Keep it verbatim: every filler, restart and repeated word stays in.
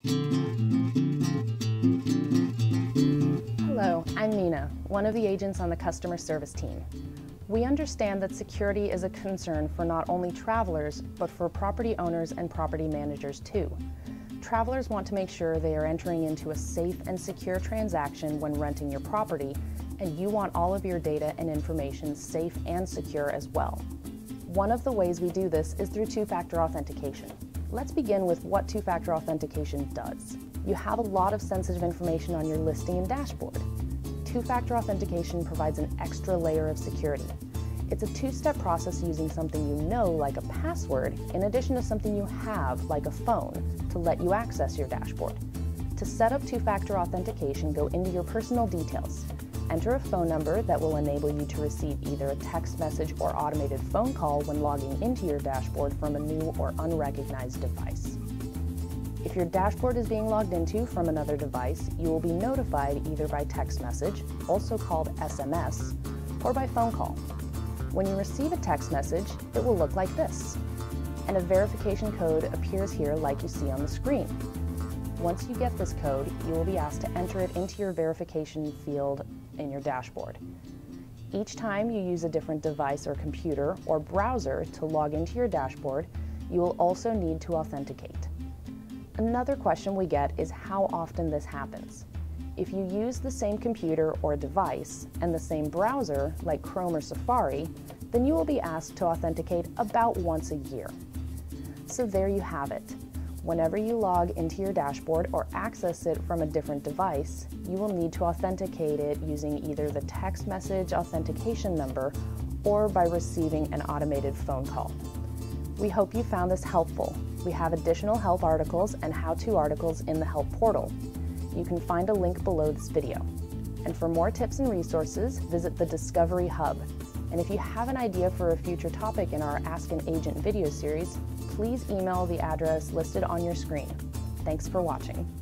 Hello, I'm Mina, one of the agents on the customer service team. We understand that security is a concern for not only travelers, but for property owners and property managers too. Travelers want to make sure they are entering into a safe and secure transaction when renting your property, and you want all of your data and information safe and secure as well. One of the ways we do this is through two-factor authentication. Let's begin with what two-factor authentication does. You have a lot of sensitive information on your listing and dashboard. Two-factor authentication provides an extra layer of security. It's a two-step process using something you know, like a password, in addition to something you have, like a phone, to let you access your dashboard. To set up two-factor authentication, go into your personal details. Enter a phone number that will enable you to receive either a text message or automated phone call when logging into your dashboard from a new or unrecognized device. If your dashboard is being logged into from another device, you will be notified either by text message, also called S M S, or by phone call. When you receive a text message, it will look like this, and a verification code appears here like you see on the screen. Once you get this code, you will be asked to enter it into your verification field in your dashboard. Each time you use a different device or computer or browser to log into your dashboard, you will also need to authenticate. Another question we get is how often this happens. If you use the same computer or device and the same browser, like Chrome or Safari, then you will be asked to authenticate about once a year. So there you have it. Whenever you log into your dashboard or access it from a different device, you will need to authenticate it using either the text message authentication number or by receiving an automated phone call. We hope you found this helpful. We have additional help articles and how-to articles in the help portal. You can find a link below this video. And for more tips and resources, visit the Discovery Hub. And if you have an idea for a future topic in our Ask an Agent video series, please email the address listed on your screen. Thanks for watching.